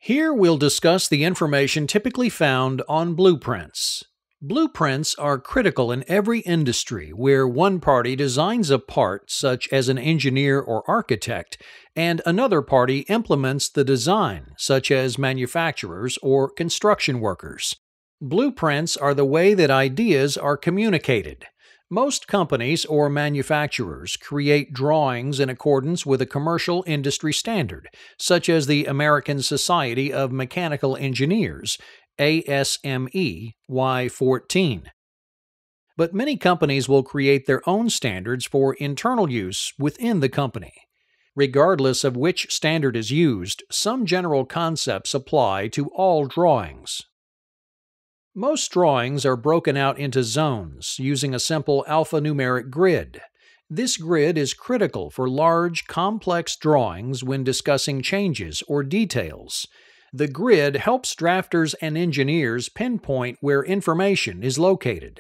Here we'll discuss the information typically found on blueprints. Blueprints are critical in every industry where one party designs a part, such as an engineer or architect, and another party implements the design, such as manufacturers or construction workers. Blueprints are the way that ideas are communicated. Most companies or manufacturers create drawings in accordance with a commercial industry standard, such as the American Society of Mechanical Engineers, ASME Y14. But many companies will create their own standards for internal use within the company. Regardless of which standard is used, some general concepts apply to all drawings. Most drawings are broken out into zones using a simple alphanumeric grid. This grid is critical for large, complex drawings when discussing changes or details. The grid helps drafters and engineers pinpoint where information is located.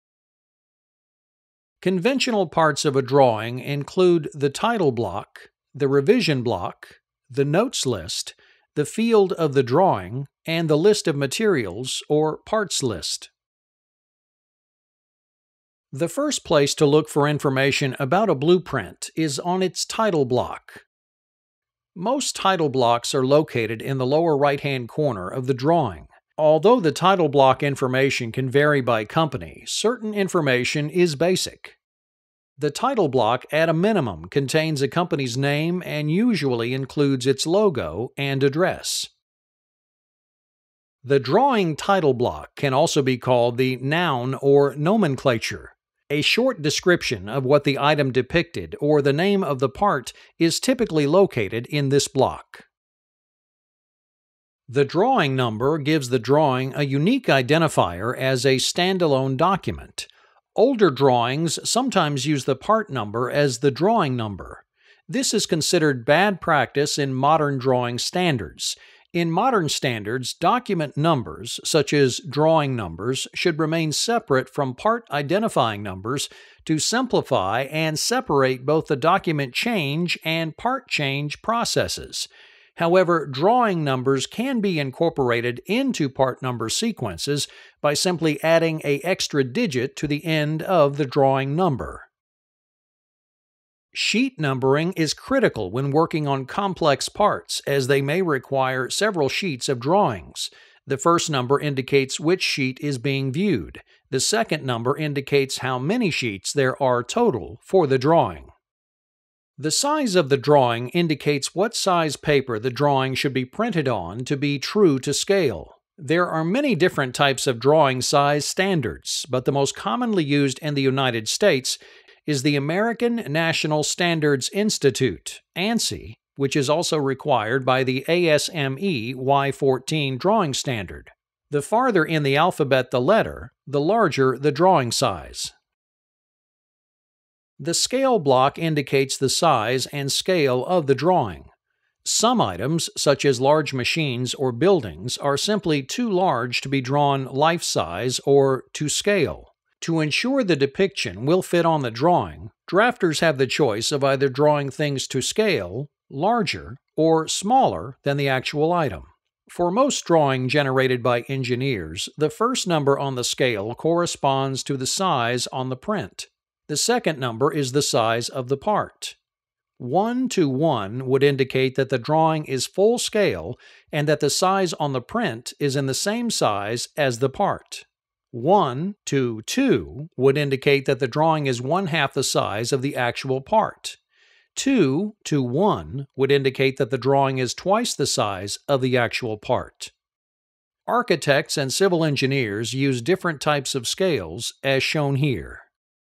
Conventional parts of a drawing include the title block, the revision block, the notes list, the field of the drawing, and the list of materials or parts list. The first place to look for information about a blueprint is on its title block. Most title blocks are located in the lower right-hand corner of the drawing. Although the title block information can vary by company, certain information is basic. The title block, at a minimum, contains a company's name and usually includes its logo and address. The drawing title block can also be called the noun or nomenclature. A short description of what the item depicted or the name of the part is typically located in this block. The drawing number gives the drawing a unique identifier as a standalone document. Older drawings sometimes use the part number as the drawing number. This is considered bad practice in modern drawing standards. In modern standards, document numbers, such as drawing numbers, should remain separate from part identifying numbers to simplify and separate both the document change and part change processes. However, drawing numbers can be incorporated into part number sequences by simply adding an extra digit to the end of the drawing number. Sheet numbering is critical when working on complex parts, as they may require several sheets of drawings. The first number indicates which sheet is being viewed. The second number indicates how many sheets there are total for the drawing. The size of the drawing indicates what size paper the drawing should be printed on to be true to scale. There are many different types of drawing size standards, but the most commonly used in the United States is the American National Standards Institute, ANSI, which is also required by the ASME Y14 drawing standard. The farther in the alphabet the letter, the larger the drawing size. The scale block indicates the size and scale of the drawing. Some items, such as large machines or buildings, are simply too large to be drawn life-size or to scale. To ensure the depiction will fit on the drawing, drafters have the choice of either drawing things to scale, larger, or smaller than the actual item. For most drawing generated by engineers, the first number on the scale corresponds to the size on the print. The second number is the size of the part. 1:1 would indicate that the drawing is full scale and that the size on the print is in the same size as the part. 1:2 would indicate that the drawing is 1/2 the size of the actual part. 2:1 would indicate that the drawing is twice the size of the actual part. Architects and civil engineers use different types of scales, as shown here.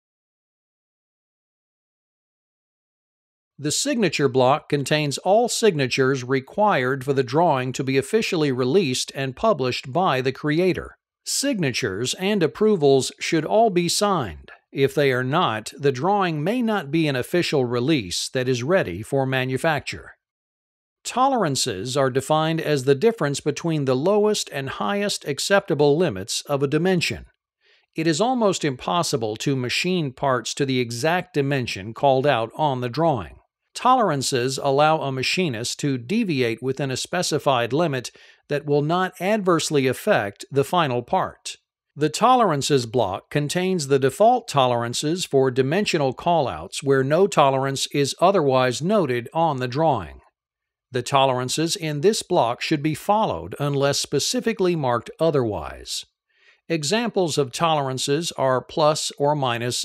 The signature block contains all signatures required for the drawing to be officially released and published by the creator. Signatures and approvals should all be signed. If they are not, the drawing may not be an official release that is ready for manufacture. Tolerances are defined as the difference between the lowest and highest acceptable limits of a dimension. It is almost impossible to machine parts to the exact dimension called out on the drawing. Tolerances allow a machinist to deviate within a specified limit that will not adversely affect the final part. The Tolerances block contains the default tolerances for dimensional callouts where no tolerance is otherwise noted on the drawing. The tolerances in this block should be followed unless specifically marked otherwise. Examples of tolerances are plus or minus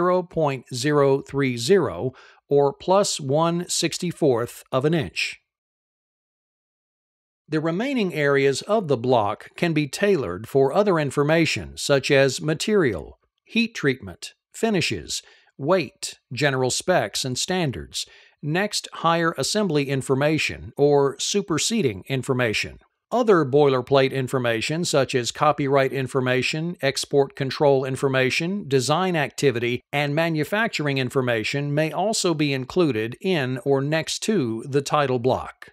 0.030 or plus 1/64 of an inch. The remaining areas of the block can be tailored for other information such as material, heat treatment, finishes, weight, general specs and standards, next higher assembly information, or superseding information. Other boilerplate information such as copyright information, export control information, design activity, and manufacturing information may also be included in or next to the title block.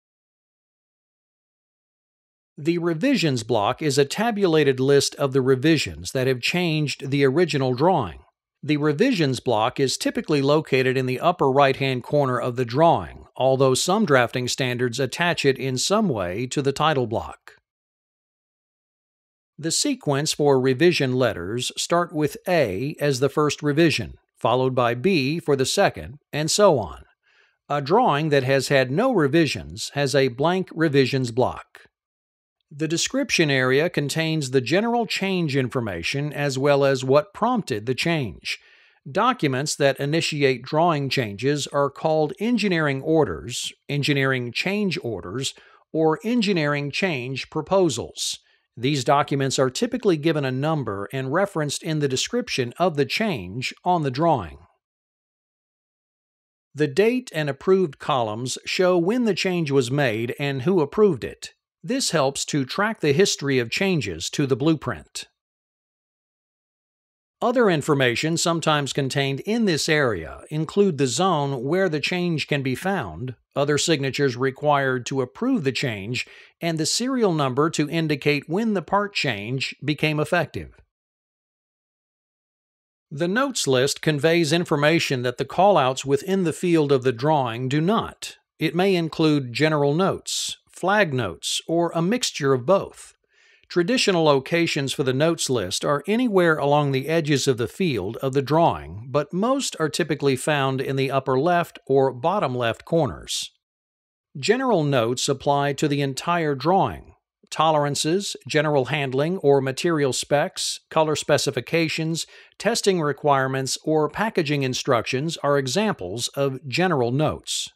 The revisions block is a tabulated list of the revisions that have changed the original drawing. The revisions block is typically located in the upper right-hand corner of the drawing, although some drafting standards attach it in some way to the title block. The sequence for revision letters start with A as the first revision, followed by B for the second, and so on. A drawing that has had no revisions has a blank revisions block. The description area contains the general change information as well as what prompted the change. Documents that initiate drawing changes are called engineering orders, engineering change orders, or engineering change proposals. These documents are typically given a number and referenced in the description of the change on the drawing. The date and approved columns show when the change was made and who approved it. This helps to track the history of changes to the blueprint. Other information sometimes contained in this area include the zone where the change can be found, other signatures required to approve the change, and the serial number to indicate when the part change became effective. The notes list conveys information that the callouts within the field of the drawing do not. It may include general notes, flag notes, or a mixture of both. Traditional locations for the notes list are anywhere along the edges of the field of the drawing, but most are typically found in the upper left or bottom left corners. General notes apply to the entire drawing. Tolerances, general handling or material specs, color specifications, testing requirements, or packaging instructions are examples of general notes.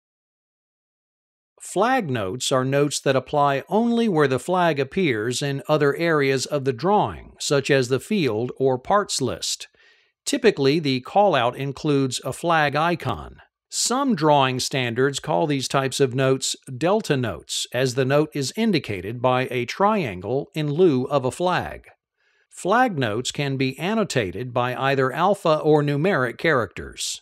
Flag notes are notes that apply only where the flag appears in other areas of the drawing, such as the field or parts list. Typically, the callout includes a flag icon. Some drawing standards call these types of notes delta notes, as the note is indicated by a triangle in lieu of a flag. Flag notes can be annotated by either alpha or numeric characters.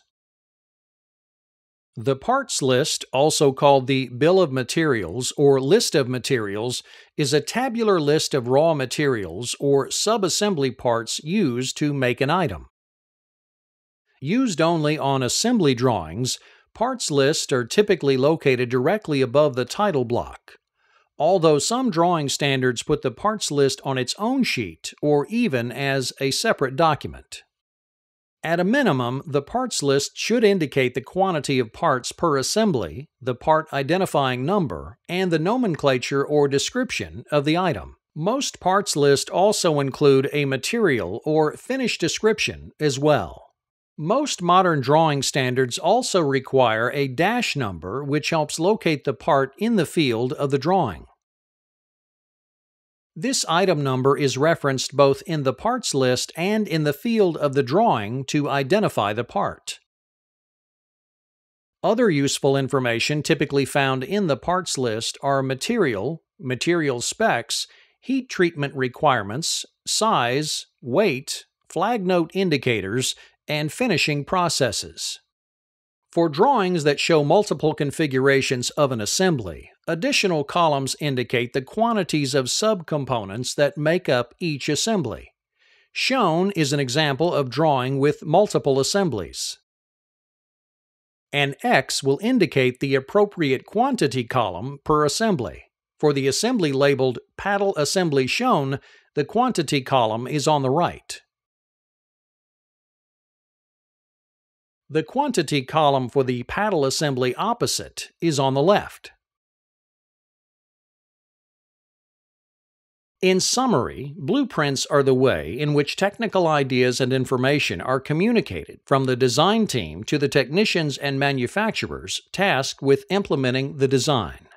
The parts list, also called the bill of materials or list of materials, is a tabular list of raw materials or subassembly parts used to make an item. Used only on assembly drawings, parts lists are typically located directly above the title block. Although some drawing standards put the parts list on its own sheet or even as a separate document. At a minimum, the parts list should indicate the quantity of parts per assembly, the part identifying number, and the nomenclature or description of the item. Most parts lists also include a material or finish description as well. Most modern drawing standards also require a dash number, which helps locate the part in the field of the drawing. This item number is referenced both in the parts list and in the field of the drawing to identify the part. Other useful information typically found in the parts list are material, material specs, heat treatment requirements, size, weight, flag note indicators, and finishing processes. For drawings that show multiple configurations of an assembly, additional columns indicate the quantities of subcomponents that make up each assembly. Shown is an example of drawing with multiple assemblies. An X will indicate the appropriate quantity column per assembly. For the assembly labeled Paddle Assembly Shown, the quantity column is on the right. The quantity column for the paddle assembly opposite is on the left. In summary, blueprints are the way in which technical ideas and information are communicated from the design team to the technicians and manufacturers tasked with implementing the design.